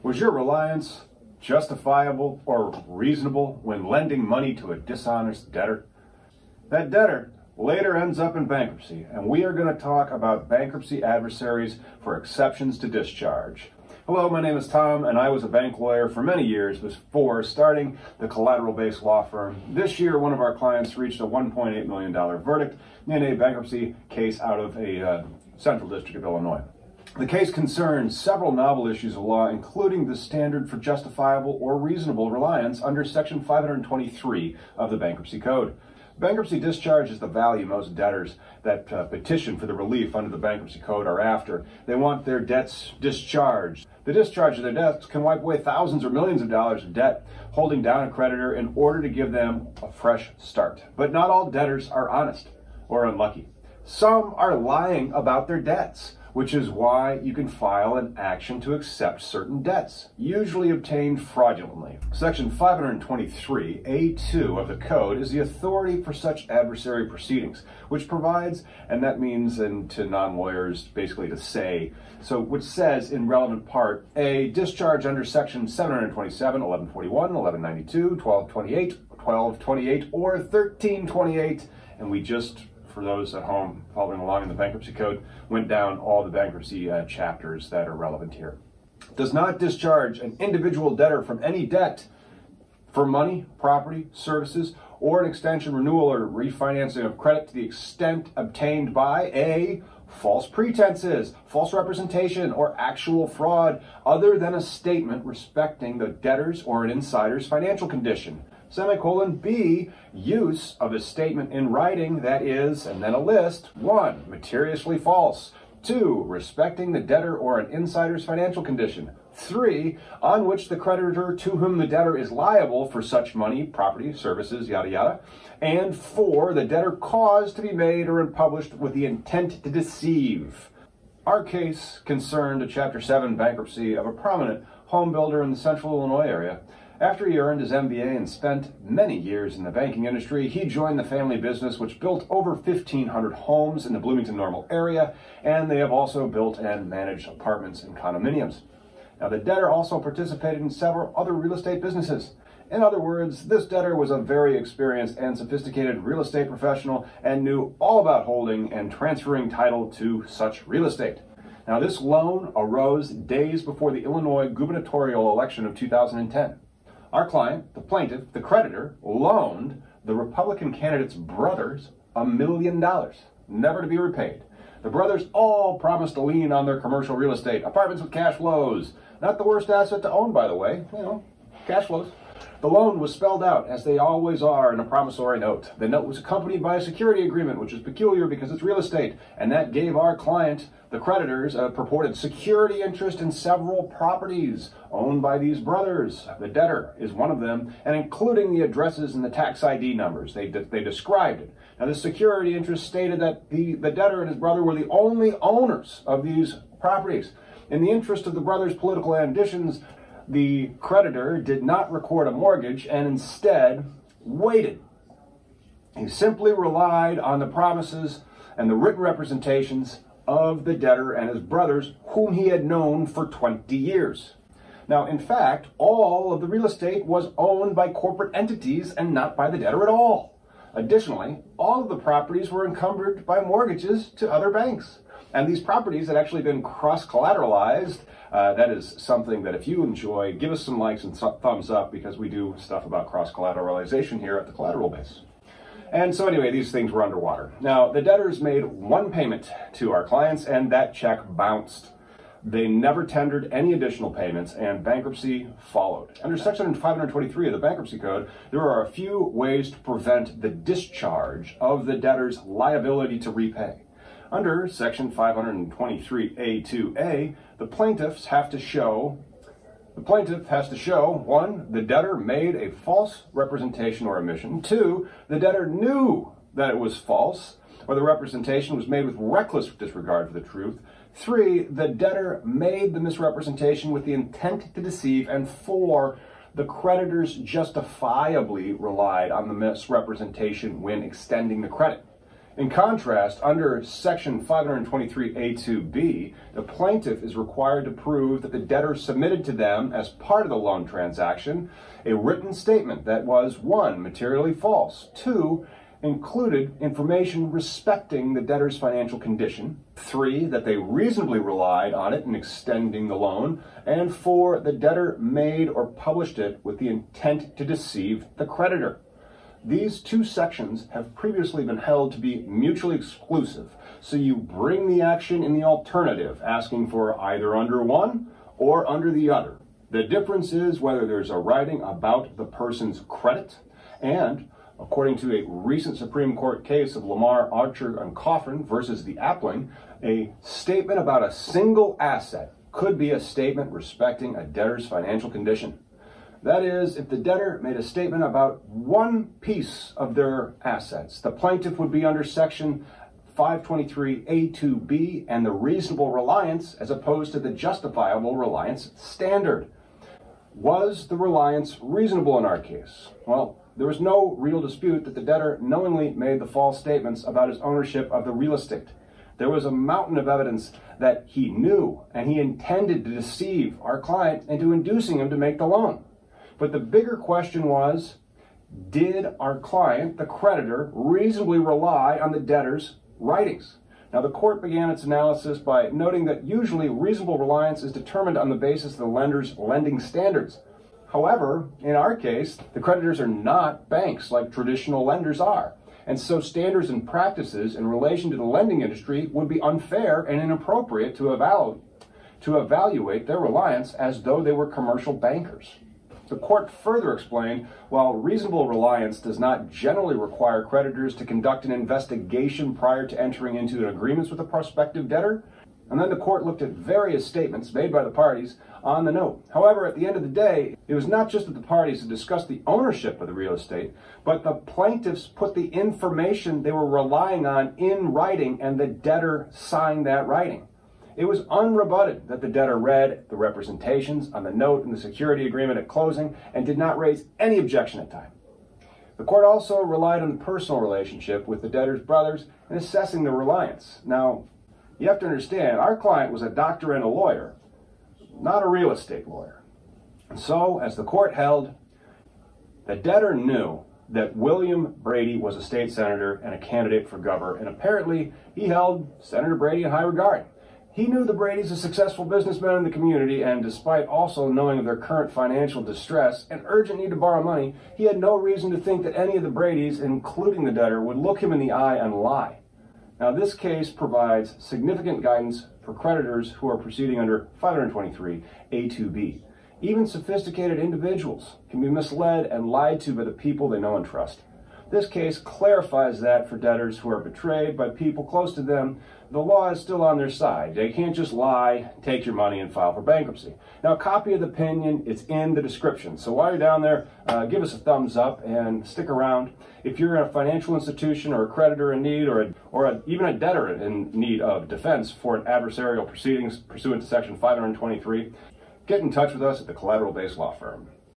Was your reliance justifiable or reasonable when lending money to a dishonest debtor? That debtor later ends up in bankruptcy, and we are going to talk about bankruptcy adversaries for exceptions to discharge. Hello, my name is Tom, and I was a bank lawyer for many years before starting the collateral-based law firm. This year, one of our clients reached a $1.8 million verdict in a bankruptcy case out of a Central District of Illinois. The case concerns several novel issues of law, including the standard for justifiable or reasonable reliance under Section 523 of the Bankruptcy Code. Bankruptcy discharge is the value most debtors that petition for the relief under the Bankruptcy Code are after. They want their debts discharged. The discharge of their debts can wipe away thousands or millions of dollars of debt, holding down a creditor in order to give them a fresh start. But not all debtors are honest or unlucky. Some are lying about their debts, which is why you can file an action to accept certain debts, usually obtained fraudulently. Section 523(a)(2) of the Code is the authority for such adversary proceedings, which provides, and that means to non-lawyers basically to say, which says in relevant part, a discharge under Section 727, 1141, 1192, 1228, 1228, or 1328, and we just, for those at home following along in the Bankruptcy Code, went down all the bankruptcy chapters that are relevant here. Does not discharge an individual debtor from any debt for money, property, services, or an extension, renewal, or refinancing of credit to the extent obtained by a false pretenses, false representation, or actual fraud other than a statement respecting the debtor's or an insider's financial condition. Semicolon B, use of a statement in writing that is, and then a list, 1, materially false, 2, respecting the debtor or an insider's financial condition, 3, on which the creditor to whom the debtor is liable for such money, property, services, yada yada, and 4, the debtor caused to be made or published with the intent to deceive. Our case concerned a Chapter 7 bankruptcy of a prominent home builder in the Central Illinois area. After he earned his MBA and spent many years in the banking industry, he joined the family business, which built over 1,500 homes in the Bloomington-Normal area, and they have also built and managed apartments and condominiums. Now, the debtor also participated in several other real estate businesses. In other words, this debtor was a very experienced and sophisticated real estate professional and knew all about holding and transferring title to such real estate. Now, this loan arose days before the Illinois gubernatorial election of 2010. Our client, the plaintiff, the creditor, loaned the Republican candidate's brothers $1 million, never to be repaid. The brothers all promised a lien on their commercial real estate, apartments with cash flows. Not the worst asset to own, by the way, cash flows. The loan was spelled out, as they always are, in a promissory note. The note was accompanied by a security agreement, which is peculiar because it's real estate, and that gave our client, the creditors, a purported security interest in several properties owned by these brothers. The debtor is one of them, and including the addresses and the tax ID numbers. They described it. Now, the security interest stated that the debtor and his brother were the only owners of these properties. In the interest of the brothers' political ambitions, the creditor did not record a mortgage and instead waited. He simply relied on the promises and the written representations of the debtor and his brothers, whom he had known for 20 years. Now, in fact, all of the real estate was owned by corporate entities and not by the debtor at all. Additionally, all of the properties were encumbered by mortgages to other banks. And these properties had actually been cross-collateralized. That is something that if you enjoy, give us some likes and thumbs up, because we do stuff about cross-collateralization here at the Collateral Base. And so anyway, these things were underwater. Now, the debtors made one payment to our clients, and that check bounced. They never tendered any additional payments, and bankruptcy followed. Under Section 523 of the Bankruptcy Code, there are a few ways to prevent the discharge of the debtor's liability to repay. Under Section 523(a)(2)(a), the plaintiff has to show, 1, the debtor made a false representation or omission, 2, the debtor knew that it was false, or the representation was made with reckless disregard for the truth, 3, the debtor made the misrepresentation with the intent to deceive, and 4, the creditors justifiably relied on the misrepresentation when extending the credit. In contrast, under Section 523A2B, the plaintiff is required to prove that the debtor submitted to them as part of the loan transaction a written statement that was 1. Materially false, 2. Included information respecting the debtor's financial condition, 3. That they reasonably relied on it in extending the loan, and 4. The debtor made or published it with the intent to deceive the creditor. These two sections have previously been held to be mutually exclusive, so you bring the action in the alternative, asking for either under one or under the other. The difference is whether there's a writing about the person's credit, and according to a recent Supreme Court case of Lamar, Archer, and Coffin versus the Appling, a statement about a single asset could be a statement respecting a debtor's financial condition. That is, if the debtor made a statement about one piece of their assets, the plaintiff would be under Section 523A2B and the reasonable reliance as opposed to the justifiable reliance standard. Was the reliance reasonable in our case? Well, there was no real dispute that the debtor knowingly made the false statements about his ownership of the real estate. There was a mountain of evidence that he knew and he intended to deceive our client into inducing him to make the loan. But the bigger question was, did our client, the creditor, reasonably rely on the debtor's writings? Now, the court began its analysis by noting that usually reasonable reliance is determined on the basis of the lender's lending standards. However, in our case, the creditors are not banks like traditional lenders are. And so standards and practices in relation to the lending industry would be unfair and inappropriate to evaluate their reliance as though they were commercial bankers. The court further explained, while reasonable reliance does not generally require creditors to conduct an investigation prior to entering into agreements with a prospective debtor, and then the court looked at various statements made by the parties on the note. However, at the end of the day, it was not just that the parties had discussed the ownership of the real estate, but the plaintiffs put the information they were relying on in writing, and the debtor signed that writing. It was unrebutted that the debtor read the representations on the note and the security agreement at closing and did not raise any objection at time. The court also relied on the personal relationship with the debtor's brothers in assessing the reliance. Now, you have to understand, our client was a doctor and a lawyer, not a real estate lawyer. And so, as the court held, the debtor knew that William Brady was a state senator and a candidate for governor, and apparently he held Senator Brady in high regard. He knew the Bradys a successful businessman in the community, and despite also knowing of their current financial distress and urgent need to borrow money, he had no reason to think that any of the Bradys, including the debtor, would look him in the eye and lie. Now, this case provides significant guidance for creditors who are proceeding under 523A2B. Even sophisticated individuals can be misled and lied to by the people they know and trust. This case clarifies that for debtors who are betrayed by people close to them, the law is still on their side. They can't just lie, take your money, and file for bankruptcy. Now, a copy of the opinion is in the description. So while you're down there, give us a thumbs up and stick around. If you're in a financial institution or a creditor in need or even a debtor in need of defense for an adversarial proceedings pursuant to Section 523, get in touch with us at the Collateral Based Law Firm.